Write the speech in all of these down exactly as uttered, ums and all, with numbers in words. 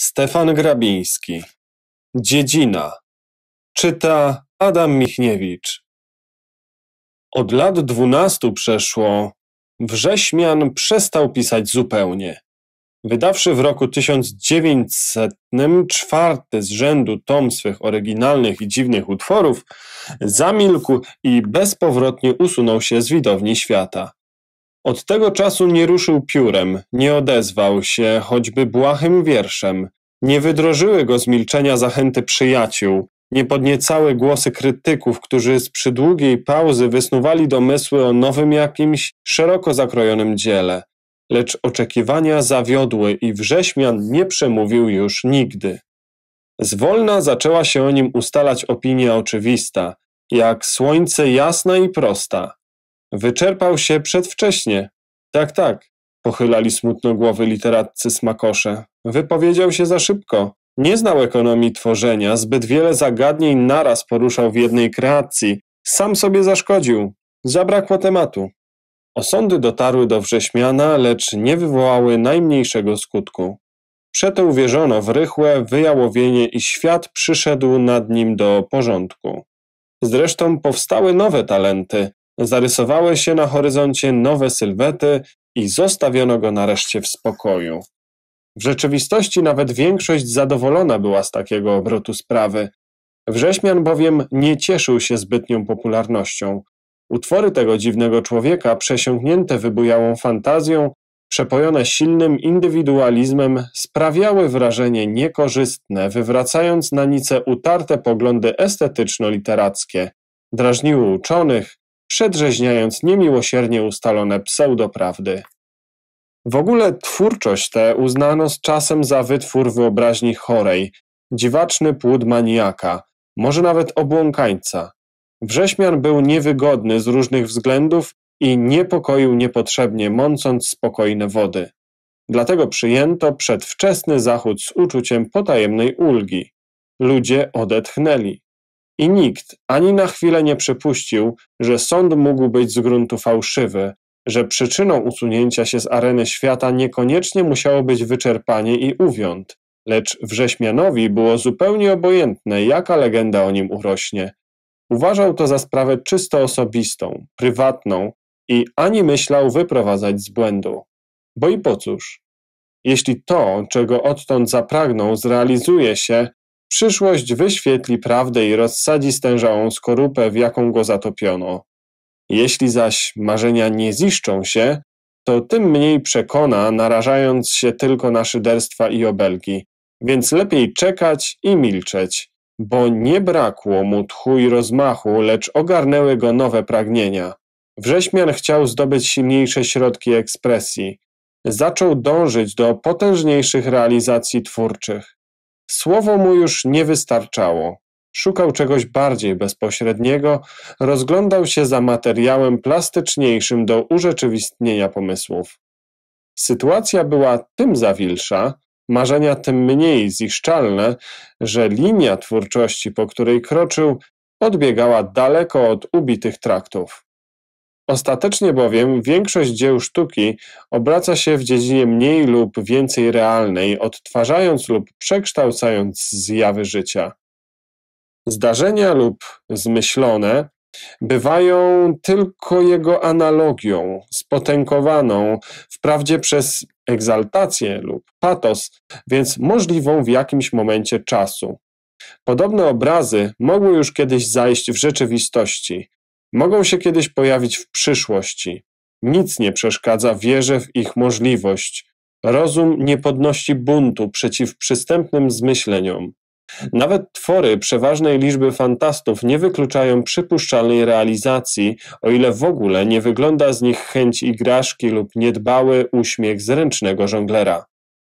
Stefan Grabiński. Dziedzina. Czyta Adam Michniewicz. Od lat dwunastu przeszło. Wrześmian przestał pisać zupełnie. Wydawszy w roku tysiąc dziewięćsetnym czwarty z rzędu tom swych oryginalnych i dziwnych utworów, zamilkł i bezpowrotnie usunął się z widowni świata. Od tego czasu nie ruszył piórem, nie odezwał się choćby błahym wierszem, nie wydrożyły go z milczenia zachęty przyjaciół, nie podniecały głosy krytyków, którzy z przydługiej pauzy wysnuwali domysły o nowym jakimś szeroko zakrojonym dziele. Lecz oczekiwania zawiodły i Wrześmian nie przemówił już nigdy. Zwolna zaczęła się o nim ustalać opinia oczywista, jak słońce jasna i prosta. Wyczerpał się przedwcześnie. Tak, tak, pochylali smutno głowy literaccy smakosze. Wypowiedział się za szybko. Nie znał ekonomii tworzenia, zbyt wiele zagadnień naraz poruszał w jednej kreacji. Sam sobie zaszkodził. Zabrakło tematu. Osądy dotarły do Wrześmiana, lecz nie wywołały najmniejszego skutku. Przeto uwierzono w rychłe wyjałowienie i świat przyszedł nad nim do porządku. Zresztą powstały nowe talenty, zarysowały się na horyzoncie nowe sylwety i zostawiono go nareszcie w spokoju. W rzeczywistości nawet większość zadowolona była z takiego obrotu sprawy. Wrześmian bowiem nie cieszył się zbytnią popularnością. Utwory tego dziwnego człowieka, przesiąknięte wybujałą fantazją, przepojone silnym indywidualizmem, sprawiały wrażenie niekorzystne, wywracając na nice utarte poglądy estetyczno-literackie, drażniły uczonych, przedrzeźniając niemiłosiernie ustalone pseudoprawdy. W ogóle twórczość tę uznano z czasem za wytwór wyobraźni chorej, dziwaczny płód maniaka, może nawet obłąkańca. Wrześmian był niewygodny z różnych względów i niepokoił niepotrzebnie, mącąc spokojne wody. Dlatego przyjęto przedwczesny zachód z uczuciem potajemnej ulgi. Ludzie odetchnęli. I nikt ani na chwilę nie przypuścił, że sąd mógł być z gruntu fałszywy, że przyczyną usunięcia się z areny świata niekoniecznie musiało być wyczerpanie i uwiąd, lecz Wrześmianowi było zupełnie obojętne, jaka legenda o nim urośnie. Uważał to za sprawę czysto osobistą, prywatną i ani myślał wyprowadzać z błędu. Bo i po cóż? Jeśli to, czego odtąd zapragnął, zrealizuje się, przyszłość wyświetli prawdę i rozsadzi stężałą skorupę, w jaką go zatopiono. Jeśli zaś marzenia nie ziszczą się, to tym mniej przekona, narażając się tylko na szyderstwa i obelgi. Więc lepiej czekać i milczeć, bo nie brakło mu tchu i rozmachu, lecz ogarnęły go nowe pragnienia. Wrześmian chciał zdobyć silniejsze środki ekspresji. Zaczął dążyć do potężniejszych realizacji twórczych. Słowo mu już nie wystarczało. Szukał czegoś bardziej bezpośredniego, rozglądał się za materiałem plastyczniejszym do urzeczywistnienia pomysłów. Sytuacja była tym zawilsza, marzenia tym mniej ziszczalne, że linia twórczości, po której kroczył, odbiegała daleko od ubitych traktów. Ostatecznie bowiem większość dzieł sztuki obraca się w dziedzinie mniej lub więcej realnej, odtwarzając lub przekształcając zjawy życia. Zdarzenia lub zmyślone bywają tylko jego analogią, spotękowaną, wprawdzie przez egzaltację lub patos, więc możliwą w jakimś momencie czasu. Podobne obrazy mogły już kiedyś zajść w rzeczywistości, mogą się kiedyś pojawić w przyszłości. Nic nie przeszkadza wierze w ich możliwość. Rozum nie podnosi buntu przeciw przystępnym zmyśleniom. Nawet twory przeważnej liczby fantastów nie wykluczają przypuszczalnej realizacji, o ile w ogóle nie wygląda z nich chęć igraszki lub niedbały uśmiech zręcznego żonglera.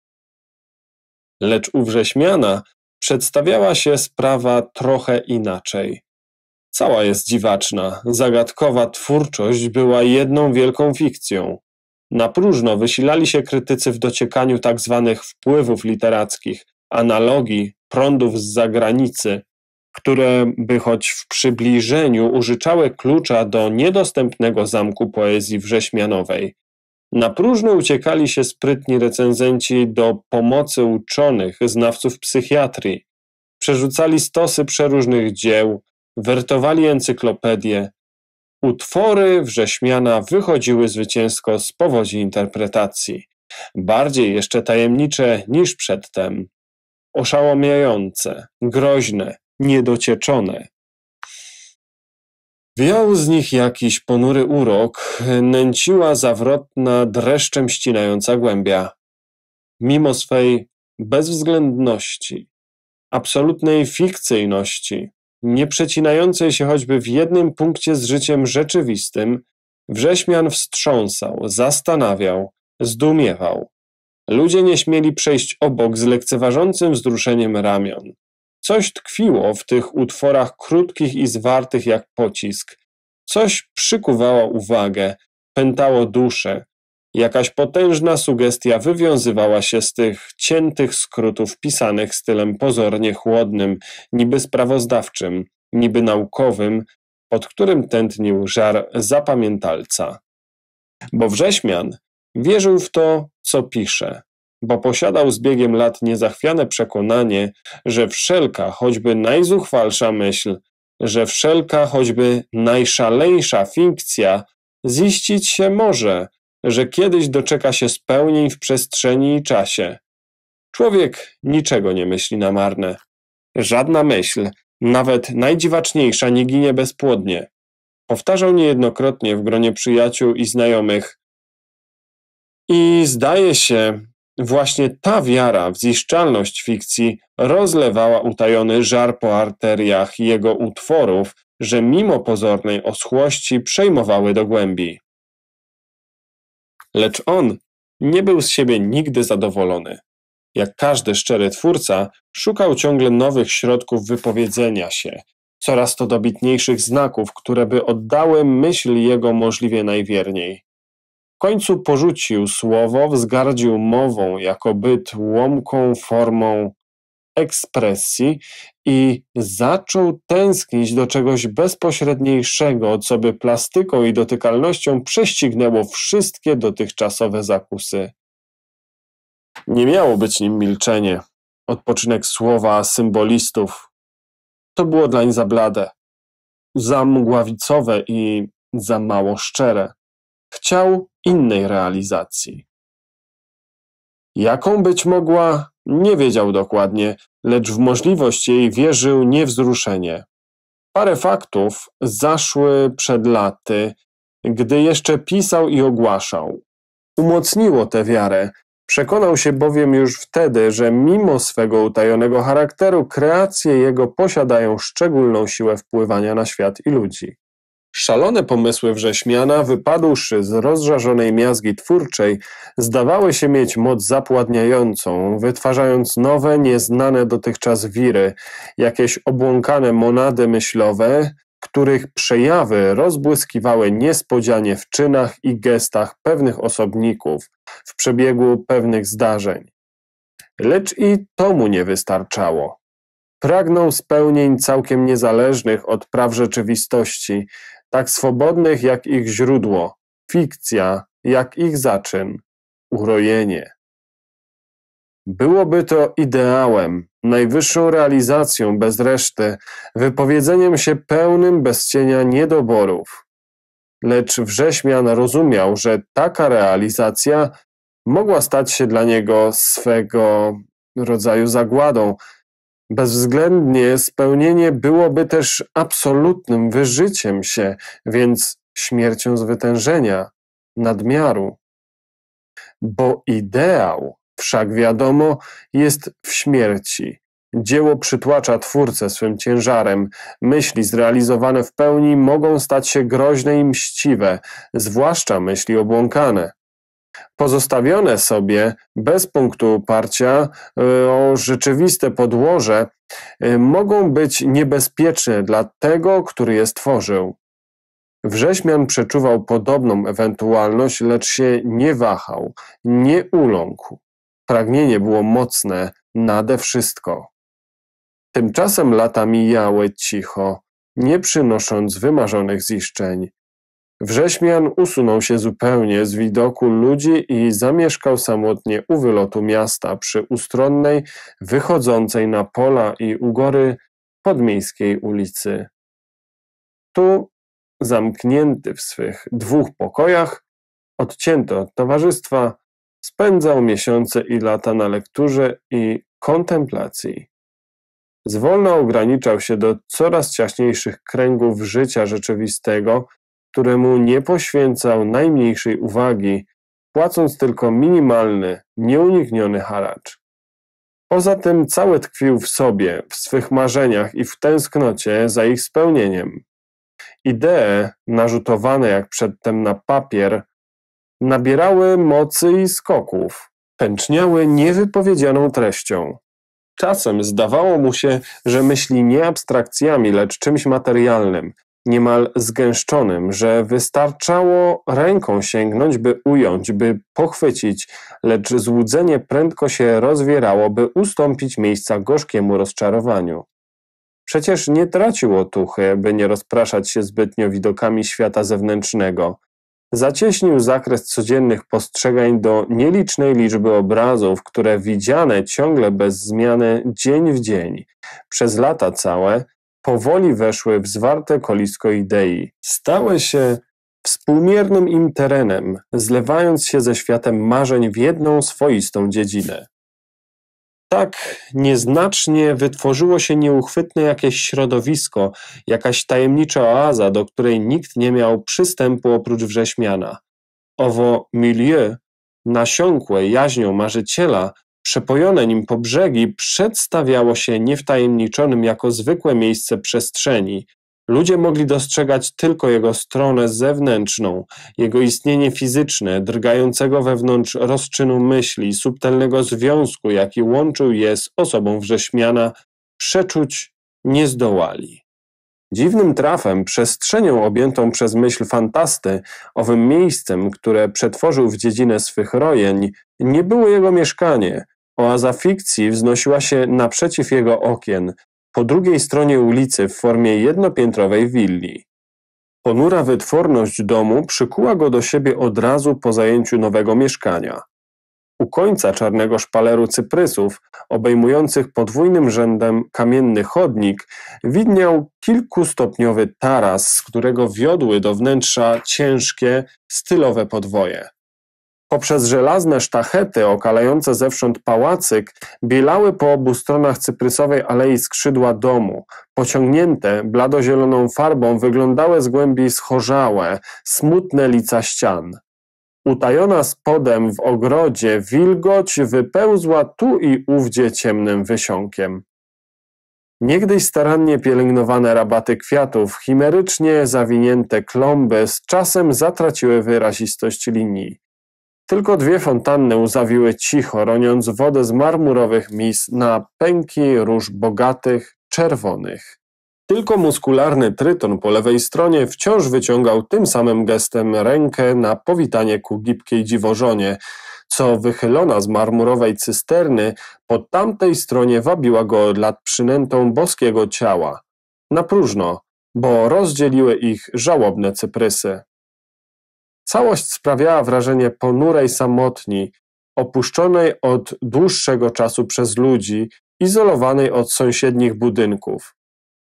Lecz u Wrześmiana przedstawiała się sprawa trochę inaczej. Cała jest dziwaczna, zagadkowa twórczość była jedną wielką fikcją. Na próżno wysilali się krytycy w dociekaniu tak zwanych wpływów literackich, analogii, prądów z zagranicy, które by choć w przybliżeniu użyczały klucza do niedostępnego zamku poezji wrześmianowej. Na próżno uciekali się sprytni recenzenci do pomocy uczonych, znawców psychiatrii. Przerzucali stosy przeróżnych dzieł, wertowali encyklopedie. Utwory Wrześmiana wychodziły zwycięsko z powodzi interpretacji, bardziej jeszcze tajemnicze niż przedtem, oszałamiające, groźne, niedocieczone. Wiał z nich jakiś ponury urok, nęciła zawrotna, dreszczem ścinająca głębia. Mimo swej bezwzględności, absolutnej fikcyjności, nie przecinającej się choćby w jednym punkcie z życiem rzeczywistym, Wrześmian wstrząsał, zastanawiał, zdumiewał. Ludzie nie śmieli przejść obok z lekceważącym wzruszeniem ramion. Coś tkwiło w tych utworach krótkich i zwartych jak pocisk. Coś przykuwało uwagę, pętało duszę. Jakaś potężna sugestia wywiązywała się z tych ciętych skrótów pisanych stylem pozornie chłodnym, niby sprawozdawczym, niby naukowym, pod którym tętnił żar zapamiętalca. Bo Wrześmian wierzył w to, co pisze, bo posiadał z biegiem lat niezachwiane przekonanie, że wszelka, choćby najzuchwalsza myśl, że wszelka, choćby najszaleńsza fikcja ziścić się może, że kiedyś doczeka się spełnień w przestrzeni i czasie. Człowiek niczego nie myśli na marne. Żadna myśl, nawet najdziwaczniejsza, nie ginie bezpłodnie. Powtarzał niejednokrotnie w gronie przyjaciół i znajomych. I zdaje się, właśnie ta wiara w ziszczalność fikcji rozlewała utajony żar po arteriach jego utworów, że mimo pozornej oschłości przejmowały do głębi. Lecz on nie był z siebie nigdy zadowolony. Jak każdy szczery twórca, szukał ciągle nowych środków wypowiedzenia się, coraz to dobitniejszych znaków, które by oddały myśl jego możliwie najwierniej. W końcu porzucił słowo, wzgardził mową jako byt łomką formą ekspresji i zaczął tęsknić do czegoś bezpośredniejszego, co by plastyką i dotykalnością prześcignęło wszystkie dotychczasowe zakusy. Nie miało być nim milczenie, odpoczynek słowa symbolistów. To było dlań za blade, za mgławicowe i za mało szczere. Chciał innej realizacji. Jaką być mogła, nie wiedział dokładnie, lecz w możliwość jej wierzył niewzruszenie. Parę faktów zaszły przed laty, gdy jeszcze pisał i ogłaszał. Umocniło tę wiarę. Przekonał się bowiem już wtedy, że mimo swego utajonego charakteru kreacje jego posiadają szczególną siłę wpływania na świat i ludzi. Szalone pomysły Wrześmiana, wypadłszy z rozżarzonej miazgi twórczej, zdawały się mieć moc zapładniającą, wytwarzając nowe, nieznane dotychczas wiry, jakieś obłąkane monady myślowe, których przejawy rozbłyskiwały niespodzianie w czynach i gestach pewnych osobników, w przebiegu pewnych zdarzeń. Lecz i to mu nie wystarczało. Pragnął spełnień całkiem niezależnych od praw rzeczywistości, tak swobodnych jak ich źródło, fikcja jak ich zaczyn, urojenie. Byłoby to ideałem, najwyższą realizacją bez reszty, wypowiedzeniem się pełnym bez cienia niedoborów. Lecz Wrześmian rozumiał, że taka realizacja mogła stać się dla niego swego rodzaju zagładą. Bezwzględnie spełnienie byłoby też absolutnym wyżyciem się, więc śmiercią z wytężenia, nadmiaru. Bo ideał, wszak wiadomo, jest w śmierci. Dzieło przytłacza twórcę swym ciężarem. Myśli zrealizowane w pełni mogą stać się groźne i mściwe, zwłaszcza myśli obłąkane. Pozostawione sobie bez punktu oparcia o rzeczywiste podłoże mogą być niebezpieczne dla tego, który je stworzył. Wrześmian przeczuwał podobną ewentualność, lecz się nie wahał, nie uląkł. Pragnienie było mocne, nade wszystko. Tymczasem lata mijały cicho, nie przynosząc wymarzonych ziszczeń. Wrześmian usunął się zupełnie z widoku ludzi i zamieszkał samotnie u wylotu miasta przy ustronnej, wychodzącej na pola i ugory podmiejskiej ulicy. Tu, zamknięty w swych dwóch pokojach, odcięty od towarzystwa, spędzał miesiące i lata na lekturze i kontemplacji. Zwolna ograniczał się do coraz ciaśniejszych kręgów życia rzeczywistego, któremu nie poświęcał najmniejszej uwagi, płacąc tylko minimalny, nieunikniony haracz. Poza tym cały tkwił w sobie, w swych marzeniach i w tęsknocie za ich spełnieniem. Idee, narzutowane jak przedtem na papier, nabierały mocy i skoków, pęczniały niewypowiedzianą treścią. Czasem zdawało mu się, że myśli nie abstrakcjami, lecz czymś materialnym, niemal zgęszczonym, że wystarczało ręką sięgnąć, by ująć, by pochwycić, lecz złudzenie prędko się rozwierało, by ustąpić miejsca gorzkiemu rozczarowaniu. Przecież nie tracił otuchy, by nie rozpraszać się zbytnio widokami świata zewnętrznego. Zacieśnił zakres codziennych postrzegań do nielicznej liczby obrazów, które widziane ciągle bez zmiany dzień w dzień, przez lata całe, powoli weszły w zwarte kolisko idei. Stały się współmiernym im terenem, zlewając się ze światem marzeń w jedną swoistą dziedzinę. Tak nieznacznie wytworzyło się nieuchwytne jakieś środowisko, jakaś tajemnicza oaza, do której nikt nie miał przystępu oprócz Wrześmiana. Owo milieu, nasiąkłe jaźnią marzyciela, przepojone nim po brzegi, przedstawiało się niewtajemniczonym jako zwykłe miejsce przestrzeni. Ludzie mogli dostrzegać tylko jego stronę zewnętrzną, jego istnienie fizyczne, drgającego wewnątrz rozczynu myśli, subtelnego związku, jaki łączył je z osobą Wrześmiana, przeczuć nie zdołali. Dziwnym trafem, przestrzenią objętą przez myśl fantasty, owym miejscem, które przetworzył w dziedzinę swych rojeń, nie było jego mieszkanie. Oaza fikcji wznosiła się naprzeciw jego okien, po drugiej stronie ulicy w formie jednopiętrowej willi. Ponura wytworność domu przykuła go do siebie od razu po zajęciu nowego mieszkania. U końca czarnego szpaleru cyprysów, obejmujących podwójnym rzędem kamienny chodnik, widniał kilkustopniowy taras, z którego wiodły do wnętrza ciężkie, stylowe podwoje. Poprzez żelazne sztachety okalające zewsząd pałacyk bielały po obu stronach cyprysowej alei skrzydła domu. Pociągnięte bladozieloną farbą wyglądały z głębi schorzałe, smutne lica ścian. Utajona spodem w ogrodzie wilgoć wypełzła tu i ówdzie ciemnym wysiąkiem. Niegdyś starannie pielęgnowane rabaty kwiatów, chimerycznie zawinięte klomby z czasem zatraciły wyrazistość linii. Tylko dwie fontanny uzawiły cicho, roniąc wodę z marmurowych mis na pęki róż bogatych, czerwonych. Tylko muskularny tryton po lewej stronie wciąż wyciągał tym samym gestem rękę na powitanie ku gibkiej dziwożonie, co wychylona z marmurowej cysterny po tamtej stronie wabiła go od lat przynętą boskiego ciała. Na próżno, bo rozdzieliły ich żałobne cyprysy. Całość sprawiała wrażenie ponurej samotni, opuszczonej od dłuższego czasu przez ludzi, izolowanej od sąsiednich budynków.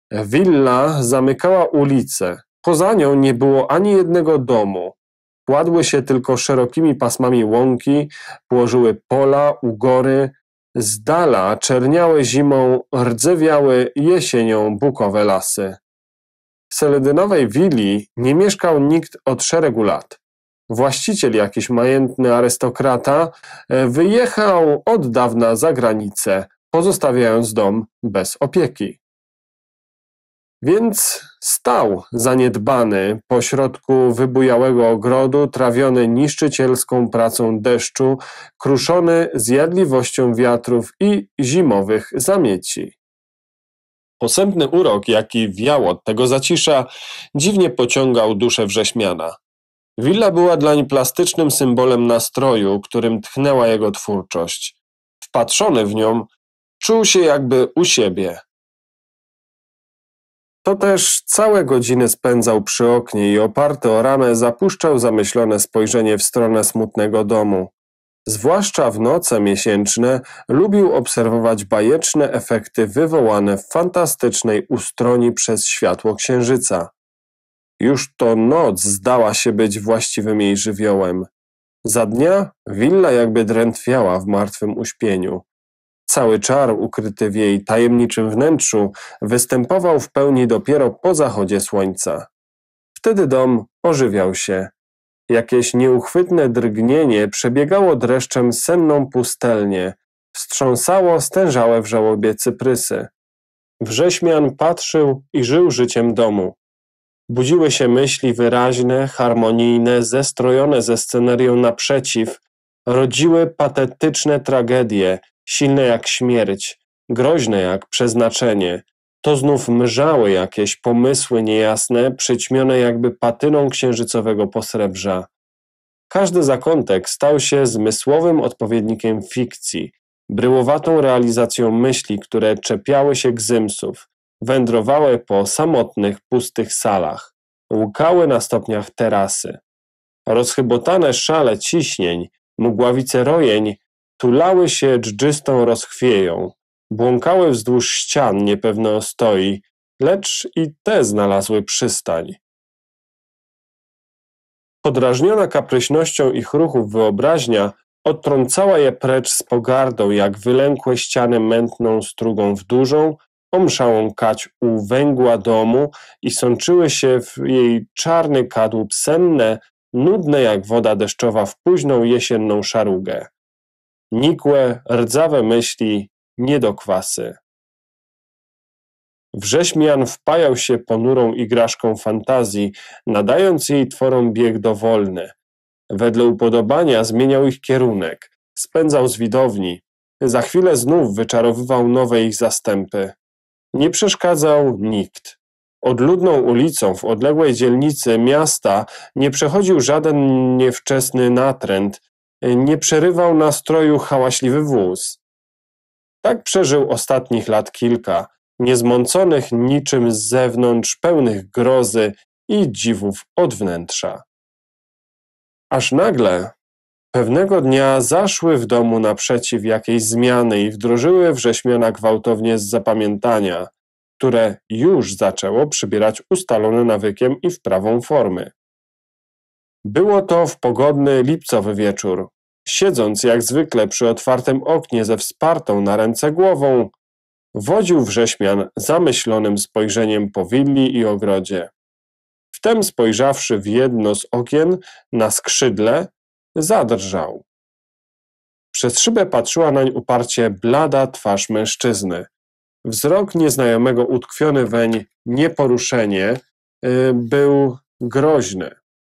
Willa zamykała ulicę, poza nią nie było ani jednego domu. Kładły się tylko szerokimi pasmami łąki, położyły pola, ugory, z dala czerniały zimą, rdzewiały jesienią bukowe lasy. W seledynowej willi nie mieszkał nikt od szeregu lat. Właściciel, jakiś majętny arystokrata, wyjechał od dawna za granicę, pozostawiając dom bez opieki. Więc stał zaniedbany pośrodku wybujałego ogrodu, trawiony niszczycielską pracą deszczu, kruszony zjadliwością wiatrów i zimowych zamieci. Posępny urok, jaki wiał od tego zacisza, dziwnie pociągał duszę Wrześmiana. Willa była dlań plastycznym symbolem nastroju, którym tchnęła jego twórczość. Wpatrzony w nią, czuł się jakby u siebie. To też całe godziny spędzał przy oknie i oparty o ramę zapuszczał zamyślone spojrzenie w stronę smutnego domu. Zwłaszcza w noce miesięczne lubił obserwować bajeczne efekty wywołane w fantastycznej ustroni przez światło księżyca. Już to noc zdała się być właściwym jej żywiołem. Za dnia willa jakby drętwiała w martwym uśpieniu. Cały czar ukryty w jej tajemniczym wnętrzu występował w pełni dopiero po zachodzie słońca. Wtedy dom ożywiał się. Jakieś nieuchwytne drgnienie przebiegało dreszczem senną pustelnię, wstrząsało stężałe w żałobie cyprysy. Wrześmian patrzył i żył życiem domu. Budziły się myśli wyraźne, harmonijne, zestrojone ze scenerią naprzeciw, rodziły patetyczne tragedie, silne jak śmierć, groźne jak przeznaczenie. To znów mrzały jakieś pomysły niejasne, przyćmione jakby patyną księżycowego posrebrza. Każdy zakątek stał się zmysłowym odpowiednikiem fikcji, bryłowatą realizacją myśli, które czepiały się gzymsów, wędrowały po samotnych, pustych salach, łkały na stopniach terasy. Rozchybotane szale ciśnień, mgławice rojeń tulały się dżdżystą rozchwieją, błąkały wzdłuż ścian niepewne ostoi, lecz i te znalazły przystań. Podrażniona kapryśnością ich ruchów wyobraźnia odtrącała je precz z pogardą, jak wylękłe ściany mętną strugą w dużą, omszałą kać u węgła domu i sączyły się w jej czarny kadłub senne, nudne jak woda deszczowa w późną jesienną szarugę. Nikłe, rdzawe myśli, niedokwasy. Wrześmian wpajał się ponurą igraszką fantazji, nadając jej tworom bieg dowolny. Wedle upodobania zmieniał ich kierunek, spędzał z widowni, za chwilę znów wyczarowywał nowe ich zastępy. Nie przeszkadzał nikt. Odludną ulicą w odległej dzielnicy miasta nie przechodził żaden niewczesny natręt, nie przerywał nastroju hałaśliwy wóz. Tak przeżył ostatnich lat kilka, niezmąconych niczym z zewnątrz, pełnych grozy i dziwów od wnętrza. Aż nagle pewnego dnia zaszły w domu naprzeciw jakiejś zmiany i wdrożyły Wrześmiana gwałtownie z zapamiętania, które już zaczęło przybierać ustalone nawykiem i wprawą formy. Było to w pogodny lipcowy wieczór. Siedząc jak zwykle przy otwartym oknie ze wspartą na ręce głową, wodził Wrześmian zamyślonym spojrzeniem po willi i ogrodzie. Wtem spojrzawszy w jedno z okien na skrzydle, zadrżał. Przez szybę patrzyła nań uparcie blada twarz mężczyzny. Wzrok nieznajomego utkwiony weń nieporuszenie yy, był groźny.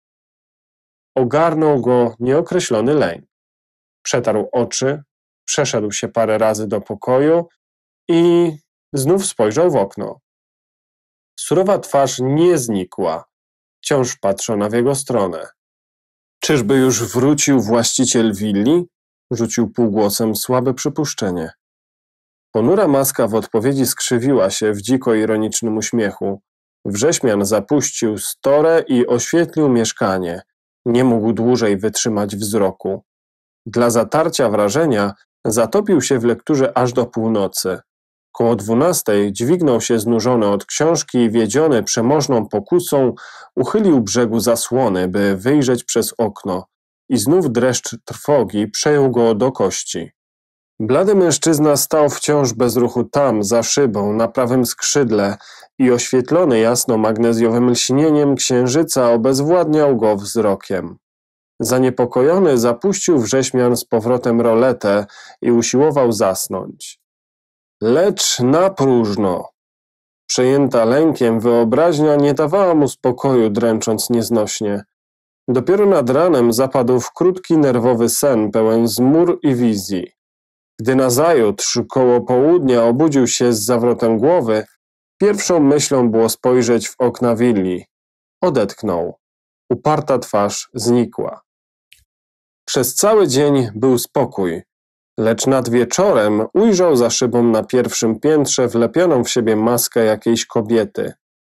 Ogarnął go nieokreślony lęk. Przetarł oczy, przeszedł się parę razy do pokoju i znów spojrzał w okno. Surowa twarz nie znikła, wciąż patrzona w jego stronę. Czyżby już wrócił właściciel willi? Rzucił półgłosem słabe przypuszczenie. Ponura maska w odpowiedzi skrzywiła się w dziko ironicznym uśmiechu. Wrześmian zapuścił storę i oświetlił mieszkanie. Nie mógł dłużej wytrzymać wzroku. Dla zatarcia wrażenia zatopił się w lekturze aż do północy. Koło dwunastej dźwignął się znużony od książki i wiedziony przemożną pokusą uchylił brzegu zasłony, by wyjrzeć przez okno i znów dreszcz trwogi przejął go do kości. Blady mężczyzna stał wciąż bez ruchu tam, za szybą, na prawym skrzydle i oświetlony jasno magnezjowym lśnieniem księżyca obezwładniał go wzrokiem. Zaniepokojony zapuścił Wrześmian z powrotem roletę i usiłował zasnąć. Lecz na próżno. Przejęta lękiem wyobraźnia nie dawała mu spokoju, dręcząc nieznośnie. Dopiero nad ranem zapadł w krótki, nerwowy sen pełen zmór i wizji. Gdy nazajutrz koło południa obudził się z zawrotem głowy, pierwszą myślą było spojrzeć w okna willi. Odetchnął. Uparta twarz znikła. Przez cały dzień był spokój, lecz nad wieczorem ujrzał za szybą na pierwszym piętrze wlepioną w siebie maskę jakiejś kobiety.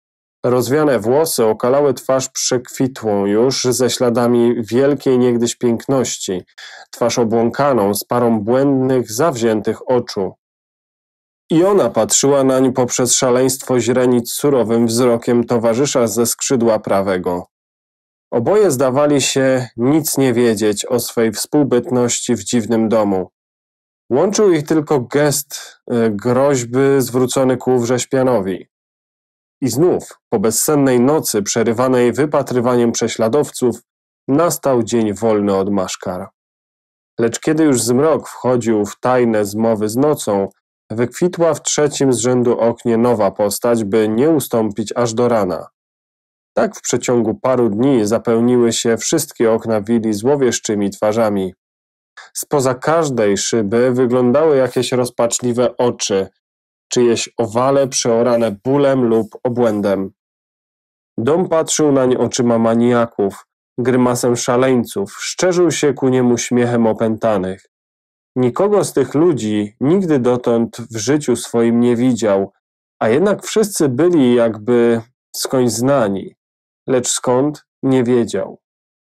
Rozwiane włosy, okalałe twarz przekwitłą już ze śladami wielkiej niegdyś piękności, twarz obłąkaną z parą błędnych, zawziętych oczu. I ona patrzyła nań poprzez szaleństwo źrenic surowym wzrokiem towarzysza ze skrzydła prawego. Oboje zdawali się nic nie wiedzieć o swej współbytności w dziwnym domu. Łączył ich tylko gest y, groźby zwrócony ku wrześpianowi. I znów, po bezsennej nocy przerywanej wypatrywaniem prześladowców, nastał dzień wolny od maszkar. Lecz kiedy już zmrok wchodził w tajne zmowy z nocą, wykwitła w trzecim z rzędu oknie nowa postać, by nie ustąpić aż do rana. Tak w przeciągu paru dni zapełniły się wszystkie okna willi złowieszczymi twarzami. Spoza każdej szyby wyglądały jakieś rozpaczliwe oczy, czyjeś owale przeorane bólem lub obłędem. Dom patrzył nań oczyma maniaków, grymasem szaleńców, szczerzył się ku niemu śmiechem opętanych. Nikogo z tych ludzi nigdy dotąd w życiu swoim nie widział, a jednak wszyscy byli jakby skądś znani, lecz skąd nie wiedział.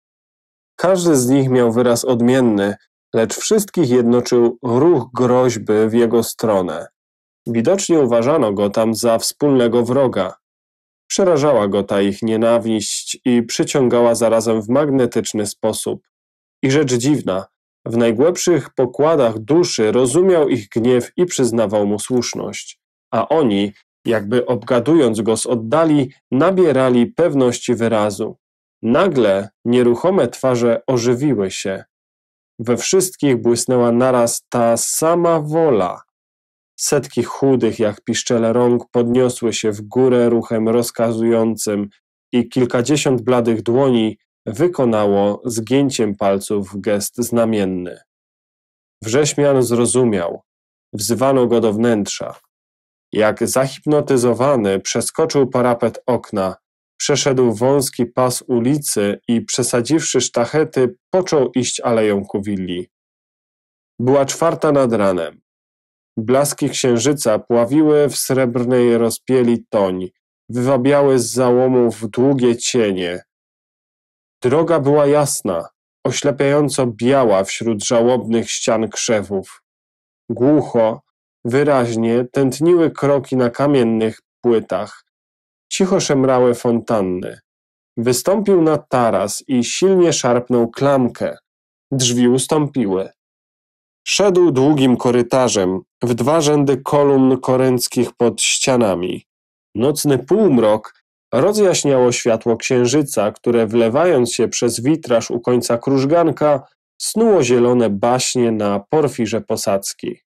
Każdy z nich miał wyraz odmienny, lecz wszystkich jednoczył ruch groźby w jego stronę. Widocznie uważano go tam za wspólnego wroga. Przerażała go ta ich nienawiść i przyciągała zarazem w magnetyczny sposób. I rzecz dziwna, w najgłębszych pokładach duszy rozumiał ich gniew i przyznawał mu słuszność, a oni, jakby obgadując go z oddali, nabierali pewności wyrazu. Nagle nieruchome twarze ożywiły się. We wszystkich błysnęła naraz ta sama wola. Setki chudych jak piszczele rąk podniosły się w górę ruchem rozkazującym i kilkadziesiąt bladych dłoni wykonało zgięciem palców gest znamienny. Wrześmian zrozumiał. Wzywano go do wnętrza. Jak zahipnotyzowany przeskoczył parapet okna, przeszedł wąski pas ulicy i przesadziwszy sztachety, począł iść aleją ku willi. Była czwarta nad ranem. Blaski księżyca pławiły w srebrnej rozpieli toń, wywabiały z załomów długie cienie. Droga była jasna, oślepiająco biała wśród żałobnych ścian krzewów. Głucho, wyraźnie tętniły kroki na kamiennych płytach. Cicho szemrały fontanny. Wystąpił na taras i silnie szarpnął klamkę. Drzwi ustąpiły. Szedł długim korytarzem, w dwa rzędy kolumn korenckich pod ścianami. Nocny półmrok rozjaśniało światło księżyca, które wlewając się przez witraż u końca krużganka, snuło zielone baśnie na porfirze posadzki.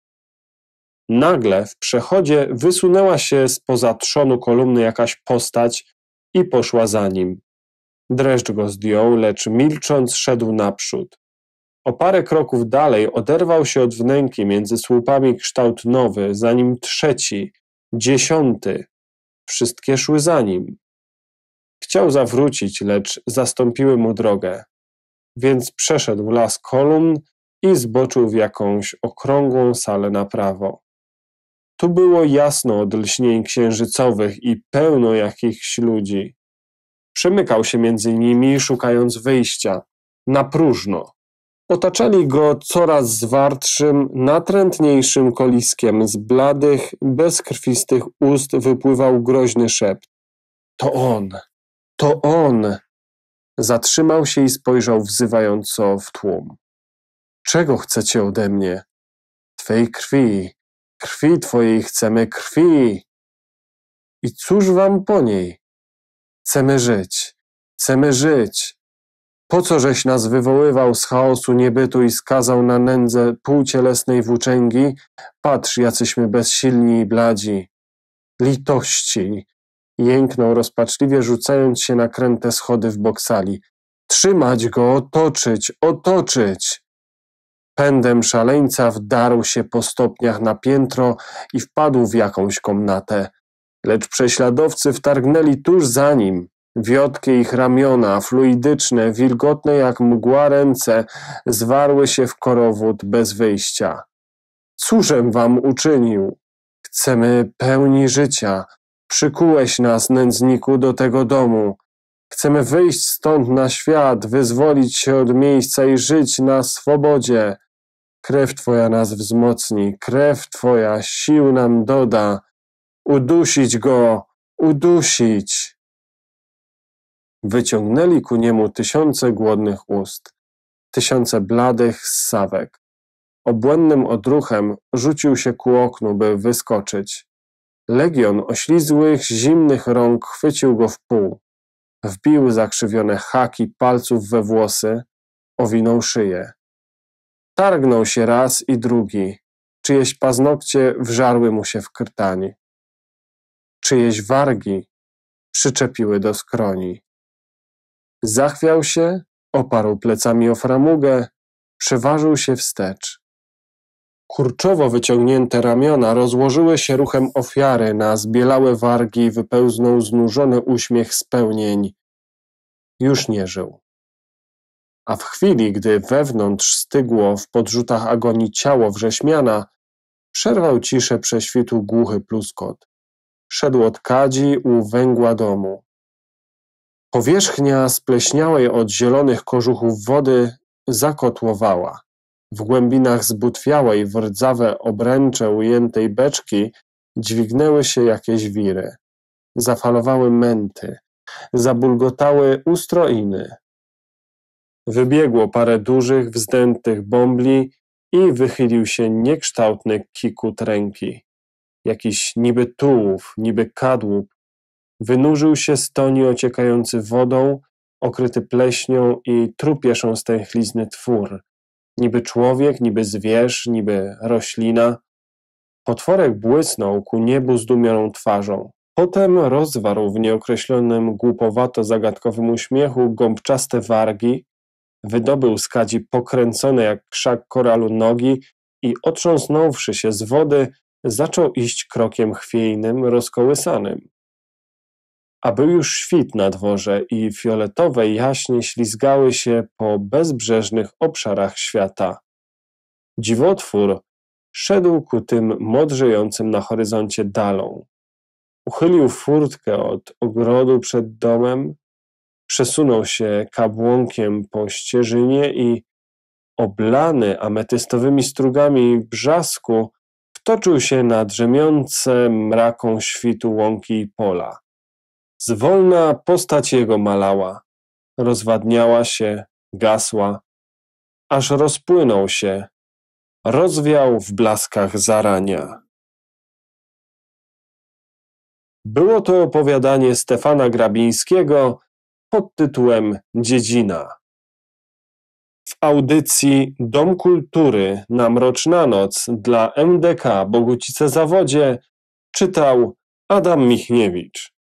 Nagle w przechodzie wysunęła się spoza trzonu kolumny jakaś postać i poszła za nim. Dreszcz go zdjął, lecz milcząc szedł naprzód. O parę kroków dalej oderwał się od wnęki między słupami kształt nowy, za nim trzeci, dziesiąty. Wszystkie szły za nim. Chciał zawrócić, lecz zastąpiły mu drogę. Więc przeszedł las kolumn i zboczył w jakąś okrągłą salę na prawo. Tu było jasno od lśnień księżycowych i pełno jakichś ludzi. Przemykał się między nimi, szukając wyjścia. Na próżno. Otaczali go coraz zwartszym, natrętniejszym koliskiem. Z bladych, bezkrwistych ust wypływał groźny szept. To on! To on! Zatrzymał się i spojrzał wzywająco w tłum. Czego chcecie ode mnie? Twej krwi, krwi twojej chcemy, krwi! I cóż wam po niej? Chcemy żyć, chcemy żyć. Po co żeś nas wywoływał z chaosu niebytu i skazał na nędzę półcielesnej włóczęgi? Patrz, jacyśmy bezsilni i bladzi. Litości! Jęknął rozpaczliwie, rzucając się na kręte schody w bok sali. Trzymać go, otoczyć, otoczyć! Pędem szaleńca wdarł się po stopniach na piętro i wpadł w jakąś komnatę. Lecz prześladowcy wtargnęli tuż za nim. Wiotkie ich ramiona, fluidyczne, wilgotne jak mgła ręce, zwarły się w korowód bez wyjścia. Cóżem wam uczynił? Chcemy pełni życia. Przykułeś nas, nędzniku, do tego domu. Chcemy wyjść stąd na świat, wyzwolić się od miejsca i żyć na swobodzie. Krew Twoja nas wzmocni, krew Twoja sił nam doda. Udusić go, udusić. Wyciągnęli ku niemu tysiące głodnych ust, tysiące bladych ssawek. Obłędnym odruchem rzucił się ku oknu, by wyskoczyć. Legion oślizłych, zimnych rąk chwycił go w pół. Wbił zakrzywione haki palców we włosy, owinął szyję. Targnął się raz i drugi. Czyjeś paznokcie wżarły mu się w krtani. Czyjeś wargi przyczepiły do skroni. Zachwiał się, oparł plecami o framugę, przeważył się wstecz. Kurczowo wyciągnięte ramiona rozłożyły się ruchem ofiary, na zbielałe wargi wypełznął znużony uśmiech spełnień. Już nie żył. A w chwili, gdy wewnątrz stygło w podrzutach agonii ciało wrześmiana, przerwał ciszę prześwitu głuchy pluskot. Szedł od kadzi u węgła domu. Powierzchnia spleśniałej od zielonych kożuchów wody zakotłowała. W głębinach zbutwiałej w rdzawe obręcze ujętej beczki dźwignęły się jakieś wiry. Zafalowały męty, zabulgotały ustroiny. Wybiegło parę dużych, wzdętych bąbli i wychylił się niekształtny kikut ręki. Jakiś niby tułów, niby kadłub. Wynurzył się stoni ociekający wodą, okryty pleśnią i trupieszą stęchlizny twór. Niby człowiek, niby zwierz, niby roślina. Potworek błysnął ku niebu zdumioną twarzą. Potem rozwarł w nieokreślonym, głupowato-zagadkowym uśmiechu gąbczaste wargi, wydobył z kadzi pokręcone jak krzak koralu nogi i otrząsnąwszy się z wody, zaczął iść krokiem chwiejnym, rozkołysanym. A był już świt na dworze i fioletowe jaśnie ślizgały się po bezbrzeżnych obszarach świata. Dziwotwór szedł ku tym modrzejącym na horyzoncie dalom. Uchylił furtkę od ogrodu przed domem, przesunął się kabłonkiem po ścieżynie i oblany ametystowymi strugami brzasku wtoczył się na drzemiące mraką świtu łąki i pola. Zwolna postać jego malała, rozwadniała się, gasła, aż rozpłynął się, rozwiał w blaskach zarania. Było to opowiadanie Stefana Grabińskiego pod tytułem Dziedzina. W audycji Dom Kultury na Mroczna Noc dla M D K Bogucice Zawodzie czytał Adam Michniewicz.